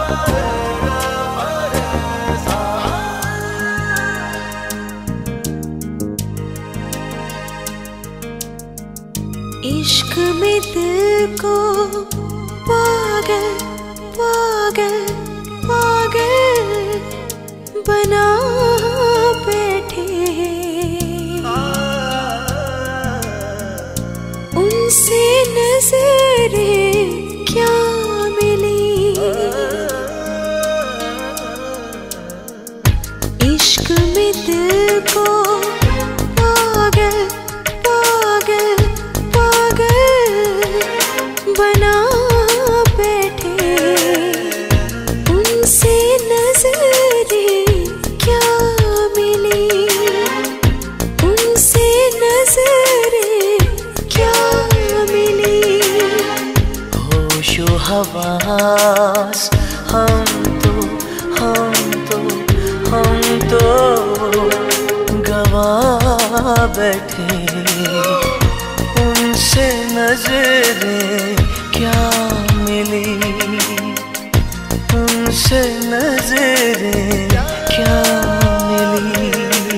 इश्क में दिल को पागल पागल पागल बना बैठे, उनसे नजरें क्या मिली। इश्क में दिल को पागल पागल पागल बना बैठे, उनसे नजरें क्या मिली, उनसे नजरें क्या मिली। होशो हवास हम तो गवा बैठे, उनसे नजरें क्या मिली, उनसे नजरें क्या मिली।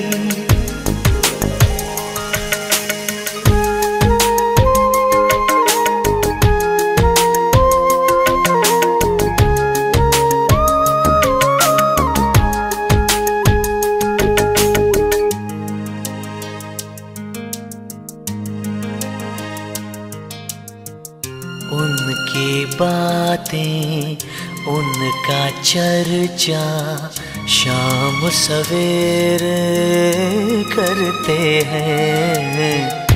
उनकी बातें उनका चर्चा शाम सवेरे करते हैं,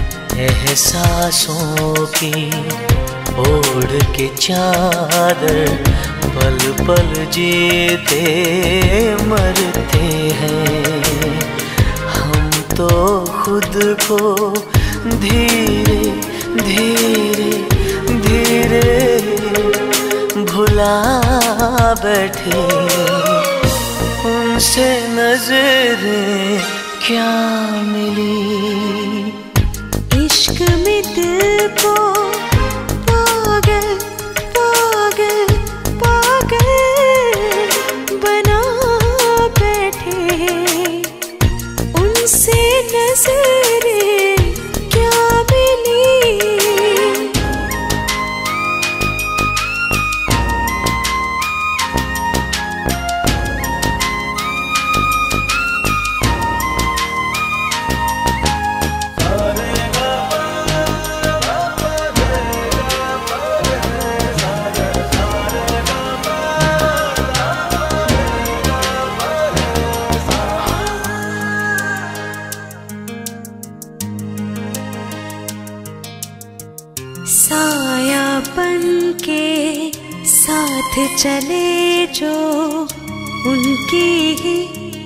एहसासों की ओढ़ के चादर पल पल जीते मरते हैं। हम तो खुद को धीरे धीरे धीरे भुला बैठे, उनसे नजरें क्या मिली। इश्क में दिल को पागल पागल पागल बना बैठे, उनसे नजरें क्या मिली। साया बन के साथ चले जो, उनकी ही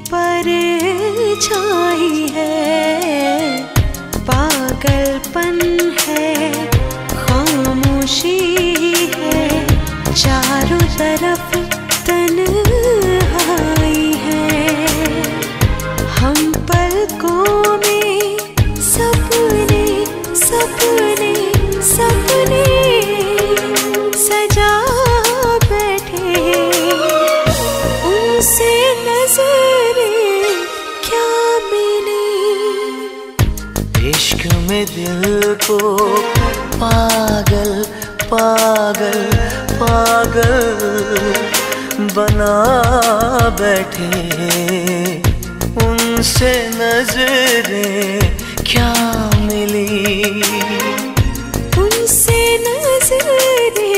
परछाई है। पागलपन है, खामोशी है, चारों तरफ तन्हाई है। हम पलकों में सपने सपने सपने सजा बैठे, उनसे नजरें क्या मिली। इश्क में दिल को पागल पागल पागल बना बैठे, उनसे नजरें क्या मिली, उनसे नजरें